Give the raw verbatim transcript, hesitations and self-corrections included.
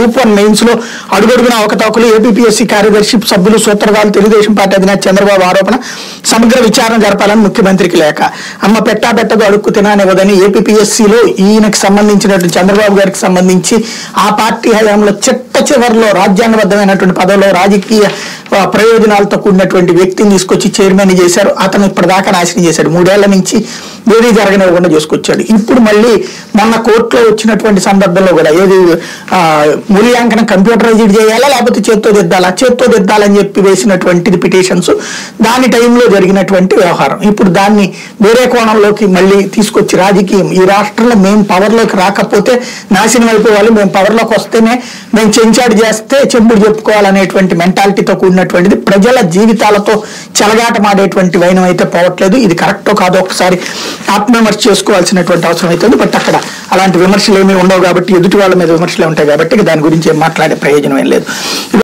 Group one mains లో అడుగడుగున అవకతవకలు, ఏపీపీఎస్సీ కార్యదర్శి సభ్యులు సూత్రధారులు, తెలుగుదేశం పార్టీ అధినేత చంద్రబాబు ఆరోపణ, సమగ్ర విచారణ జరపాలని ముఖ్యమంత్రికి లేఖ. అమ్మ పెట్టా పెట్టదు అడుక్కు తిననివ్వదని ఏపీపీఎస్సీలో ఈయనకు సంబంధించినటువంటి చంద్రబాబు గారికి సంబంధించి ఆ పార్టీ హయాంలో చిట్ట చివరిలో రాజ్యాంగబద్ధమైనటువంటి పదవిలో రాజకీయ ప్రయోజనాలతో కూడినటువంటి వ్యక్తిని తీసుకొచ్చి చైర్మన్ చేశారు. అతను ఇప్పటిదాకా నాశనం చేశాడు. మూడేళ్ల నుంచి ఏది జరగనివ్వకుండా చేసుకొచ్చాడు. ఇప్పుడు మళ్ళీ మొన్న కోర్టులో వచ్చినటువంటి సందర్భంలో కూడా ఏది మూల్యాంకనం కంప్యూటరైజ్డ్ చేయాలా లేకపోతే చేత్తో దిద్దాలా, చేత్తో దిద్దాలని చెప్పి వేసినటువంటిది పిటిషన్స్, దాని టైంలో జరిగినటువంటి వ్యవహారం. ఇప్పుడు దాన్ని వేరే కోణంలోకి మళ్ళీ తీసుకొచ్చి రాజకీయం, ఈ రాష్ట్రంలో మేము పవర్లోకి రాకపోతే నాశనం అయిపోవాలి, మేము పవర్లోకి వస్తేనే మేము చెంచాడు చేస్తే చెంపుడు చెప్పుకోవాలనేటువంటి మెంటాలిటీతో కూడినటువంటిది ప్రజల జీవితాలతో చెలగాటమాడేటువంటి వైనం అయితే పోవట్లేదు. ఇది కరెక్టో కాదో ఒకసారి ఆత్మవిమర్శ చేసుకోవాల్సినటువంటి అవసరం అవుతుంది. బట్ అక్కడ అలాంటి విమర్శలు ఏమీ ఉండవు కాబట్టి, ఎదుటి వాళ్ళ మీద విమర్శలే ఉంటాయి కాబట్టి దాని గురించి ఏం మాట్లాడే ప్రయోజనం ఏం లేదు.